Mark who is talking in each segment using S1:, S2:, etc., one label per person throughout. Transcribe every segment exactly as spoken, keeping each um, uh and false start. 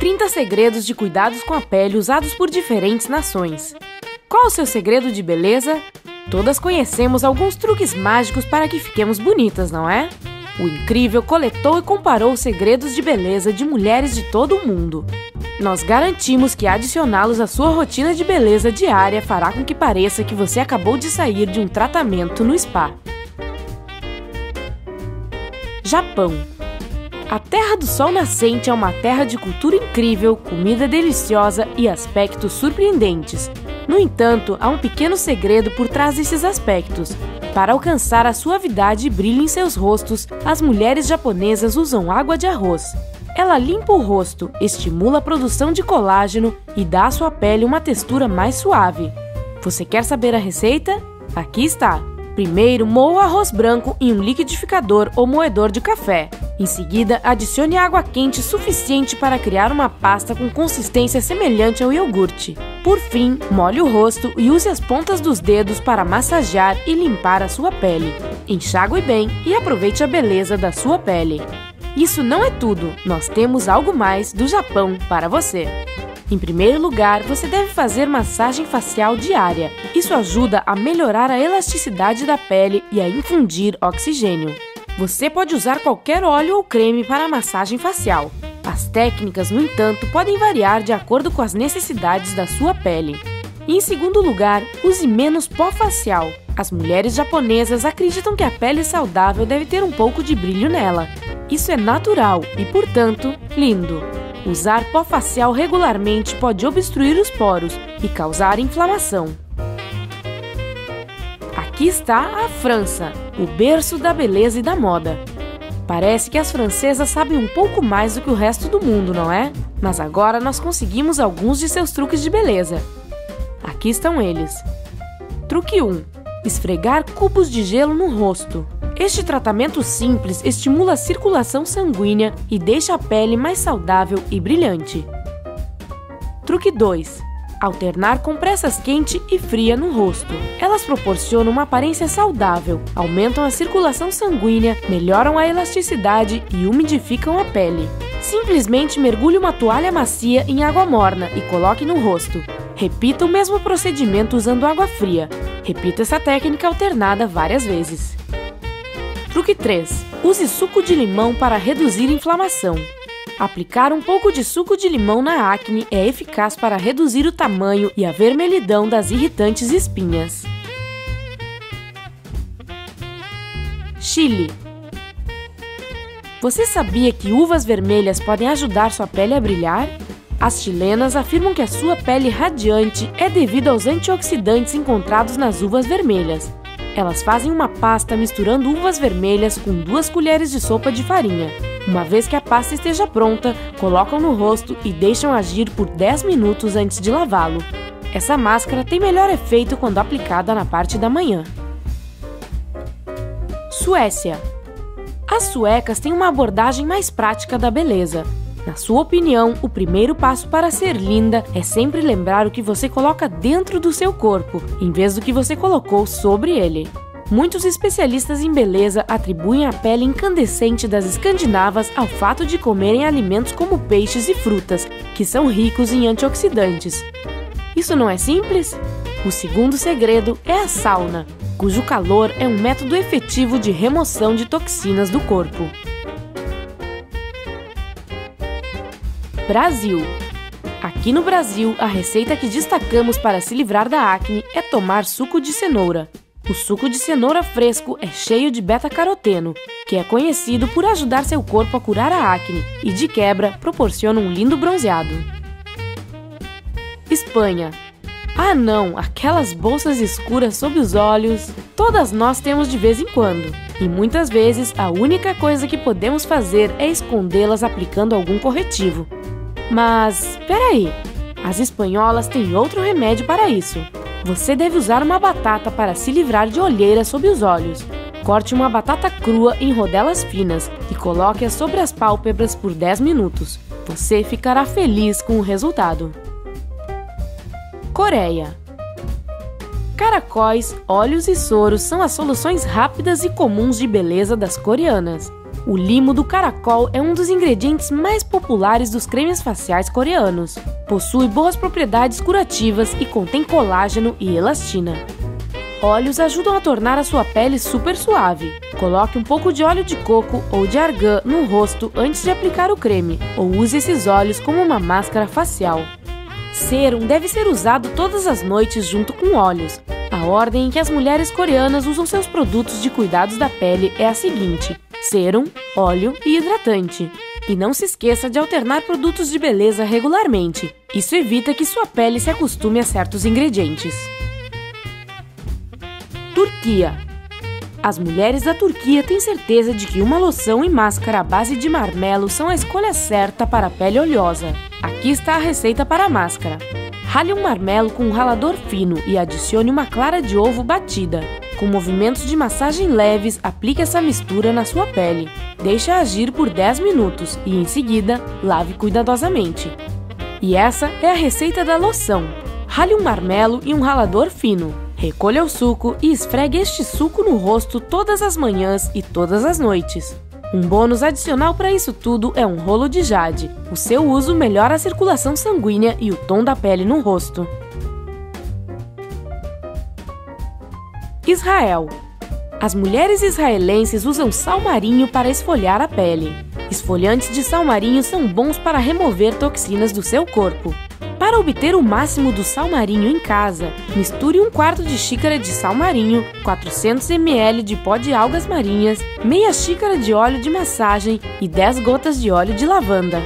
S1: trinta segredos de cuidados com a pele usados por diferentes nações. Qual o seu segredo de beleza? Todas conhecemos alguns truques mágicos para que fiquemos bonitas, não é? O Incrível coletou e comparou os segredos de beleza de mulheres de todo o mundo. Nós garantimos que adicioná-los à sua rotina de beleza diária fará com que pareça que você acabou de sair de um tratamento no spa. Japão. A Terra do Sol Nascente é uma terra de cultura incrível, comida deliciosa e aspectos surpreendentes. No entanto, há um pequeno segredo por trás desses aspectos. Para alcançar a suavidade e brilho em seus rostos, as mulheres japonesas usam água de arroz. Ela limpa o rosto, estimula a produção de colágeno e dá à sua pele uma textura mais suave. Você quer saber a receita? Aqui está! Primeiro, moa o arroz branco em um liquidificador ou moedor de café. Em seguida, adicione água quente suficiente para criar uma pasta com consistência semelhante ao iogurte. Por fim, molhe o rosto e use as pontas dos dedos para massagear e limpar a sua pele. Enxague bem e aproveite a beleza da sua pele. Isso não é tudo, nós temos algo mais do Japão para você. Em primeiro lugar, você deve fazer massagem facial diária. Isso ajuda a melhorar a elasticidade da pele e a infundir oxigênio. Você pode usar qualquer óleo ou creme para a massagem facial. As técnicas, no entanto, podem variar de acordo com as necessidades da sua pele. E, em segundo lugar, use menos pó facial. As mulheres japonesas acreditam que a pele saudável deve ter um pouco de brilho nela. Isso é natural e, portanto, lindo. Usar pó facial regularmente pode obstruir os poros e causar inflamação. Aqui está a França, o berço da beleza e da moda. Parece que as francesas sabem um pouco mais do que o resto do mundo, não é? Mas agora nós conseguimos alguns de seus truques de beleza. Aqui estão eles. Truque um. Esfregar cubos de gelo no rosto. Este tratamento simples estimula a circulação sanguínea e deixa a pele mais saudável e brilhante. Truque dois. Alternar compressas quente e fria no rosto. Elas proporcionam uma aparência saudável, aumentam a circulação sanguínea, melhoram a elasticidade e umidificam a pele. Simplesmente mergulhe uma toalha macia em água morna e coloque no rosto. Repita o mesmo procedimento usando água fria. Repita essa técnica alternada várias vezes. Truque três. Use suco de limão para reduzir inflamação. Aplicar um pouco de suco de limão na acne é eficaz para reduzir o tamanho e a vermelhidão das irritantes espinhas. Chile. Você sabia que uvas vermelhas podem ajudar sua pele a brilhar? As chilenas afirmam que a sua pele radiante é devido aos antioxidantes encontrados nas uvas vermelhas. Elas fazem uma pasta misturando uvas vermelhas com duas colheres de sopa de farinha. Uma vez que a pasta esteja pronta, colocam no rosto e deixam agir por dez minutos antes de lavá-lo. Essa máscara tem melhor efeito quando aplicada na parte da manhã. Suécia. As suecas têm uma abordagem mais prática da beleza. Na sua opinião, o primeiro passo para ser linda é sempre lembrar o que você coloca dentro do seu corpo, em vez do que você colocou sobre ele. Muitos especialistas em beleza atribuem a pele incandescente das escandinavas ao fato de comerem alimentos como peixes e frutas, que são ricos em antioxidantes. Isso não é simples? O segundo segredo é a sauna, cujo calor é um método efetivo de remoção de toxinas do corpo. Brasil. Aqui no Brasil, a receita que destacamos para se livrar da acne é tomar suco de cenoura. O suco de cenoura fresco é cheio de beta-caroteno, que é conhecido por ajudar seu corpo a curar a acne e, de quebra, proporciona um lindo bronzeado. Espanha. Ah não, aquelas bolsas escuras sob os olhos, todas nós temos de vez em quando. E muitas vezes, a única coisa que podemos fazer é escondê-las aplicando algum corretivo. Mas, peraí, as espanholas têm outro remédio para isso. Você deve usar uma batata para se livrar de olheiras sob os olhos. Corte uma batata crua em rodelas finas e coloque-a sobre as pálpebras por dez minutos. Você ficará feliz com o resultado. Coreia. Caracóis, óleos e soros são as soluções rápidas e comuns de beleza das coreanas. O limo do caracol é um dos ingredientes mais populares dos cremes faciais coreanos. Possui boas propriedades curativas e contém colágeno e elastina. Óleos ajudam a tornar a sua pele super suave. Coloque um pouco de óleo de coco ou de argan no rosto antes de aplicar o creme, ou use esses óleos como uma máscara facial. Sérum deve ser usado todas as noites junto com óleos. A ordem em que as mulheres coreanas usam seus produtos de cuidados da pele é a seguinte: sérum, óleo e hidratante. E não se esqueça de alternar produtos de beleza regularmente. Isso evita que sua pele se acostume a certos ingredientes. Turquia. As mulheres da Turquia têm certeza de que uma loção e máscara à base de marmelo são a escolha certa para a pele oleosa. Aqui está a receita para a máscara. Rale um marmelo com um ralador fino e adicione uma clara de ovo batida. Com movimentos de massagem leves, aplique essa mistura na sua pele. Deixe agir por dez minutos e, em seguida, lave cuidadosamente. E essa é a receita da loção. Rale um marmelo e um ralador fino. Recolha o suco e esfregue este suco no rosto todas as manhãs e todas as noites. Um bônus adicional para isso tudo é um rolo de jade. O seu uso melhora a circulação sanguínea e o tom da pele no rosto. Israel. As mulheres israelenses usam sal marinho para esfoliar a pele. Esfoliantes de sal marinho são bons para remover toxinas do seu corpo. Para obter o máximo do sal marinho em casa, misture um quarto de xícara de sal marinho, quatrocentos mililitros de pó de algas marinhas, meia xícara de óleo de massagem e dez gotas de óleo de lavanda.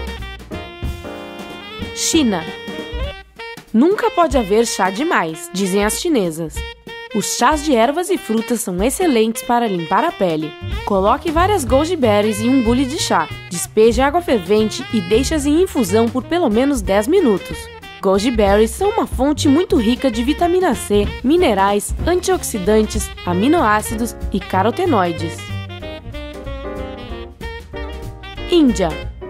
S1: China. Nunca pode haver chá demais, dizem as chinesas. Os chás de ervas e frutas são excelentes para limpar a pele. Coloque várias goji berries em um bule de chá, despeje água fervente e deixe-as em infusão por pelo menos dez minutos. Goji berries são uma fonte muito rica de vitamina C, minerais, antioxidantes, aminoácidos e carotenoides. Índia.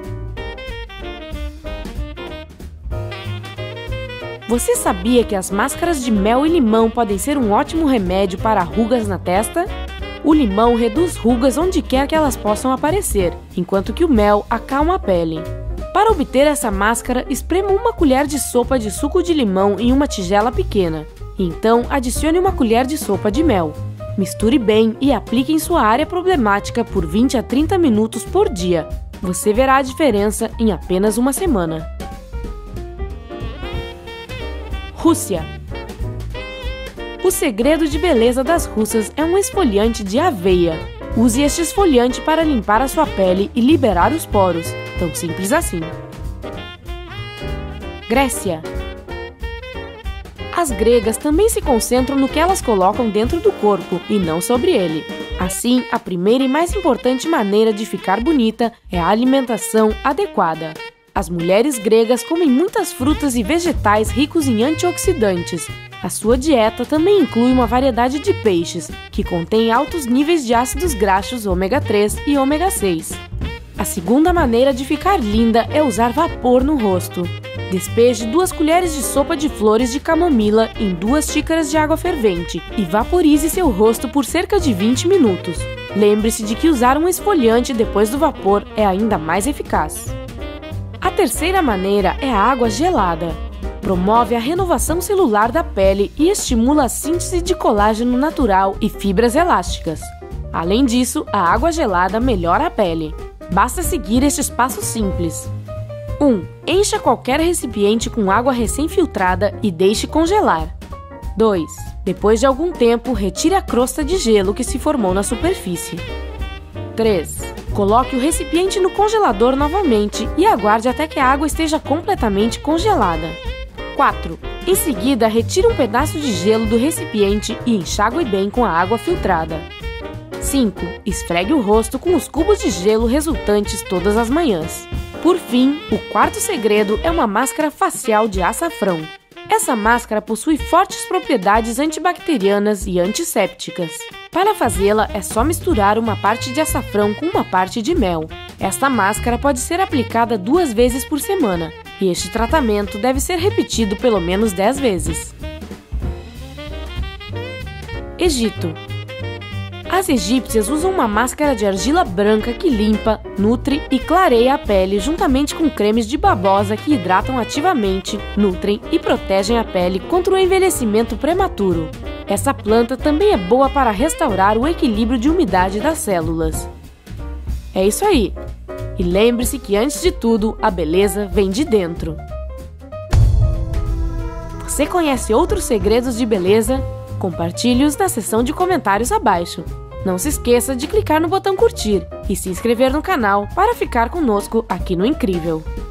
S1: Você sabia que as máscaras de mel e limão podem ser um ótimo remédio para rugas na testa? O limão reduz rugas onde quer que elas possam aparecer, enquanto que o mel acalma a pele. Para obter essa máscara, esprema uma colher de sopa de suco de limão em uma tigela pequena. Então, adicione uma colher de sopa de mel. Misture bem e aplique em sua área problemática por vinte a trinta minutos por dia. Você verá a diferença em apenas uma semana. Rússia. O segredo de beleza das russas é um esfoliante de aveia. Use este esfoliante para limpar a sua pele e liberar os poros. Tão simples assim. Grécia. As gregas também se concentram no que elas colocam dentro do corpo e não sobre ele. Assim, a primeira e mais importante maneira de ficar bonita é a alimentação adequada. As mulheres gregas comem muitas frutas e vegetais ricos em antioxidantes. A sua dieta também inclui uma variedade de peixes, que contém altos níveis de ácidos graxos ômega três e ômega seis. A segunda maneira de ficar linda é usar vapor no rosto. Despeje duas colheres de sopa de flores de camomila em duas xícaras de água fervente e vaporize seu rosto por cerca de vinte minutos. Lembre-se de que usar um esfoliante depois do vapor é ainda mais eficaz. A terceira maneira é a água gelada. Promove a renovação celular da pele e estimula a síntese de colágeno natural e fibras elásticas. Além disso, a água gelada melhora a pele. Basta seguir estes passos simples. um. Encha qualquer recipiente com água recém-filtrada e deixe congelar. dois. Depois de algum tempo, retire a crosta de gelo que se formou na superfície. três. Coloque o recipiente no congelador novamente e aguarde até que a água esteja completamente congelada. quatro. Em seguida, retire um pedaço de gelo do recipiente e enxague bem com a água filtrada. cinco. Esfregue o rosto com os cubos de gelo resultantes todas as manhãs. Por fim, o quarto segredo é uma máscara facial de açafrão. Essa máscara possui fortes propriedades antibacterianas e antissépticas. Para fazê-la, é só misturar uma parte de açafrão com uma parte de mel. Esta máscara pode ser aplicada duas vezes por semana, e este tratamento deve ser repetido pelo menos dez vezes. Egito. As egípcias usam uma máscara de argila branca que limpa, nutre e clareia a pele juntamente com cremes de babosa que hidratam ativamente, nutrem e protegem a pele contra o envelhecimento prematuro. Essa planta também é boa para restaurar o equilíbrio de umidade das células. É isso aí! E lembre-se que antes de tudo, a beleza vem de dentro. Você conhece outros segredos de beleza? Compartilhe-os na seção de comentários abaixo. Não se esqueça de clicar no botão curtir e se inscrever no canal para ficar conosco aqui no Incrível.